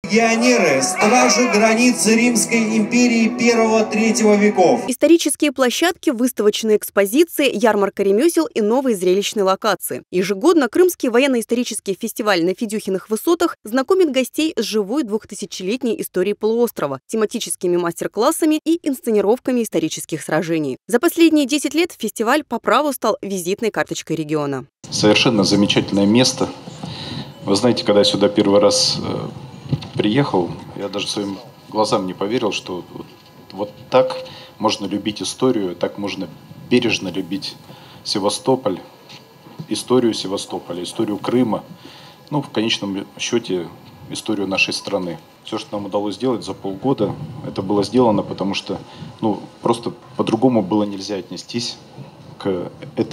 Пионеры, стражи границы Римской империи 1-3 веков. Исторические площадки, выставочные экспозиции, ярмарка ремесел и новые зрелищные локации. Ежегодно Крымский военно-исторический фестиваль на Федюхиных высотах знакомит гостей с живой 2000-летней историей полуострова, тематическими мастер-классами и инсценировками исторических сражений. За последние 10 лет фестиваль по праву стал визитной карточкой региона. Совершенно замечательное место. Вы знаете, когда я сюда первый раз приехал, я даже своим глазам не поверил, что вот так можно любить историю, так можно бережно любить Севастополь, историю Севастополя, историю Крыма, ну, в конечном счете, историю нашей страны. Все, что нам удалось сделать за полгода, это было сделано, потому что, просто по-другому было нельзя отнестись к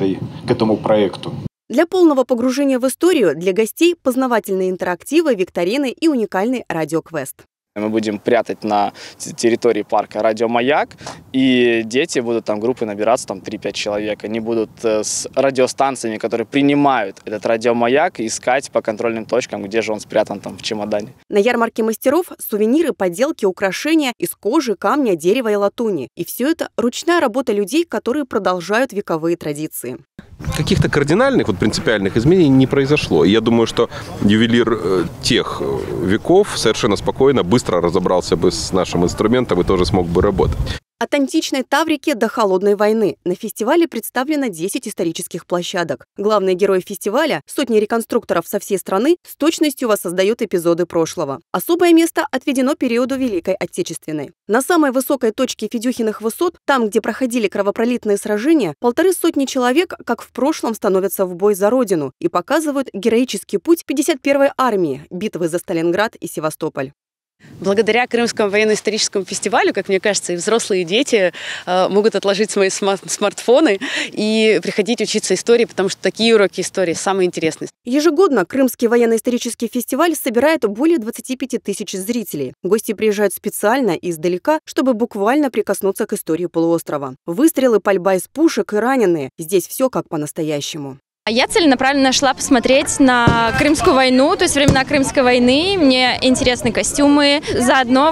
этому проекту. Для полного погружения в историю для гостей познавательные интерактивы, викторины и уникальный радиоквест. Мы будем прятать на территории парка радиомаяк, и дети будут там группы набираться, там 3-5 человек. Они будут с радиостанциями, которые принимают этот радиомаяк, искать по контрольным точкам, где же он спрятан там в чемодане. На ярмарке мастеров сувениры, поделки, украшения из кожи, камня, дерева и латуни. И все это ручная работа людей, которые продолжают вековые традиции. Каких-то кардинальных, принципиальных изменений не произошло. И я думаю, что ювелир тех веков совершенно спокойно, быстро разобрался бы с нашим инструментом и тоже смог бы работать. От античной Таврики до холодной войны на фестивале представлено 10 исторических площадок. Главные герои фестиваля, сотни реконструкторов со всей страны, с точностью воссоздают эпизоды прошлого. Особое место отведено периоду Великой Отечественной. На самой высокой точке Федюхиных высот, там, где проходили кровопролитные сражения, 150 человек, как в прошлом, становятся в бой за Родину и показывают героический путь 51-й армии, битвы за Сталинград и Севастополь. Благодаря Крымскому военно-историческому фестивалю, как мне кажется, и взрослые, и дети могут отложить свои смартфоны и приходить учиться истории, потому что такие уроки истории самые интересные. Ежегодно Крымский военно-исторический фестиваль собирает более 25 тысяч зрителей. Гости приезжают специально и издалека, чтобы буквально прикоснуться к истории полуострова. Выстрелы, пальба из пушек и раненые. Здесь все как по-настоящему. Я целенаправленно шла посмотреть на Крымскую войну, то есть времена Крымской войны. Мне интересны костюмы. Заодно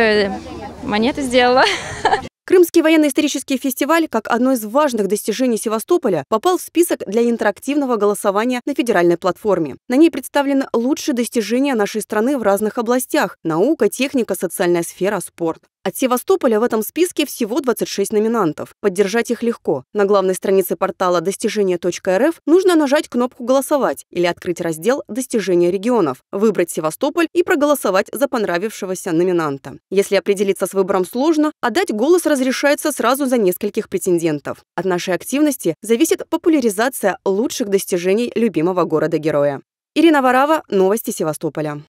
монеты сделала. Крымский военно-исторический фестиваль, как одно из важных достижений Севастополя, попал в список для интерактивного голосования на федеральной платформе. На ней представлены лучшие достижения нашей страны в разных областях – наука, техника, социальная сфера, спорт. От Севастополя в этом списке всего 26 номинантов. Поддержать их легко. На главной странице портала достижения.рф нужно нажать кнопку «Голосовать» или открыть раздел «Достижения регионов», выбрать Севастополь и проголосовать за понравившегося номинанта. Если определиться с выбором сложно, отдать голос разрешается сразу за нескольких претендентов. От нашей активности зависит популяризация лучших достижений любимого города-героя. Ирина Варава, новости Севастополя.